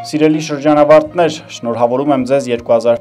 Սիրելի շրջանավարտներ, շնորհավորում եմ ձեզ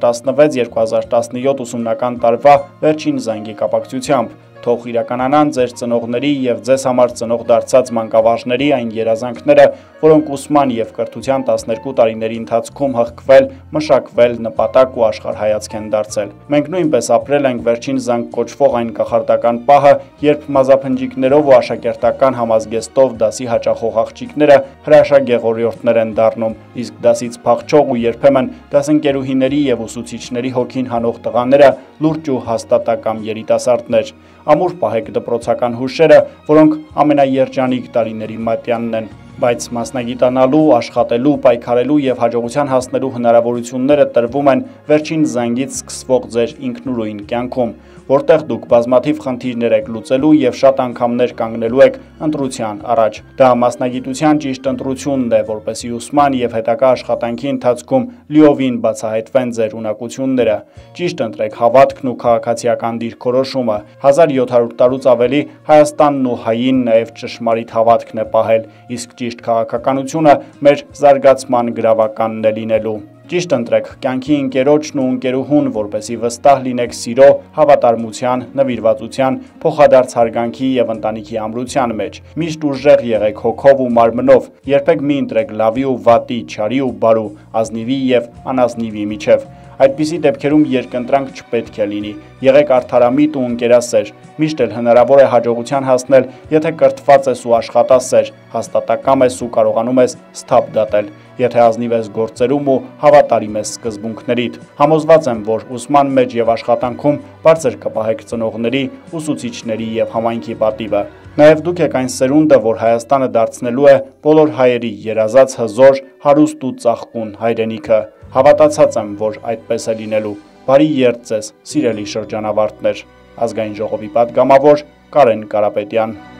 2016-2017 ուսումնական տարվա վերջին զանգի կապակցությամբ։ Թող իրականանան ձեր ծնողների և ձեզ համար ծնող դարձած մանկավարժների այն երազանքները, որոնք ուսման և կրթության 12 տարիների ընթացքում հղկվել, մշակվել, նպատակ ու աշխարհայացք են դարձել։ Մենք նույնպես ապրել ենք վերջին զանգ կոչվող այն կախարդական պահը, երբ մազափնջիկներով ու աշակերտական համազգեստով դասի հաճախող աղջիկները հրաշագեղ ողորյորթներ են դառնում, իսկ դասից փախչող ու երբեմն դասընկերուհիների և ուսուցիչների հոգին հանող տղաները լուրջ ու հաստատակամ երիտասարդներ։ Ամուր պահեք դպրոցական հուշերը, որոնք ամենաերջանիկ տարիների մատյանն են, բայց մասնագիտանալու, աշխատելու, պայքարելու և հաջողության հասնելու հնարավորությունները տրվում են վերջին զանգից սկսվող ձեր ինքնուրույն կյանքում, որտեղ դուք բազմաթիվ խնդիրներ եք լուծելու և շատ անգամներ կանգնելու եք ընտրության առաջ։ Դա մասնագիտության ճիշտ ընտրությունն է, որպեսզի ուսման և հետագա աշխատանքի ընթացքում լիովին բացահայտվեն ձեր ունակությունները։ Ճիշտ ընտրեք հավատքն ու քաղաքացիական դիրքորոշումը։ 1700 տարուց ավելի Հայաստանն ու հային նաև ճշմարիտ հավատքն է պահել, իսկ ճիշտ քաղաքականությունը մեր զարգացման գրավականն է լինելու։ Ճիշտ ընտրեք կյանքի ընկերոջն ու ընկերուհուն, որպեսզի վստահ լինեք սիրո, հավատարմության, նվիրվածության, փոխադարձ հարգանքի և ընտանիքի ամրության մեջ։ Միշտ ուժեղ եղեք հոգով ու մարմնով, երբեք մի ընտրեք լավի ու վատի, չարի ու բարու, ազնիվի և անազնիվի միջև։ Այդպիսի դեպքերում երկընտրանք չպետք է լինի։ Եղեք արդարամիտ ու ընկերասեր։ Միշտ էլ հնարավոր է հաջողության հասնել, եթե կրթված ես ու աշխատասեր, հաստատակամ ես ու կարողանում ես սթափ դատել, եթե ազնիվ ես գործերում ու հավատարիմ ես սկզբունքներիդ։ Համոզված եմ, որ ուսման մեջ և աշխատանքում բարձր կպահեք ծնողների, ուսուցիչների և համայնքի պատիվը։ Նաև դուք եք այն սերունդը, որ Հայաստանը դարձնելու է բոլոր հայերի երազած հզոր, հարուստ ու ծաղկուն հայրենիքը։ Հավատացած եմ, որ այդպես է լինելու։ Բարի երդ ձեզ, սիրելի շրջանավարտներ։ Ազգային ժողովի պատգամավոր Կարեն Կարապետյան։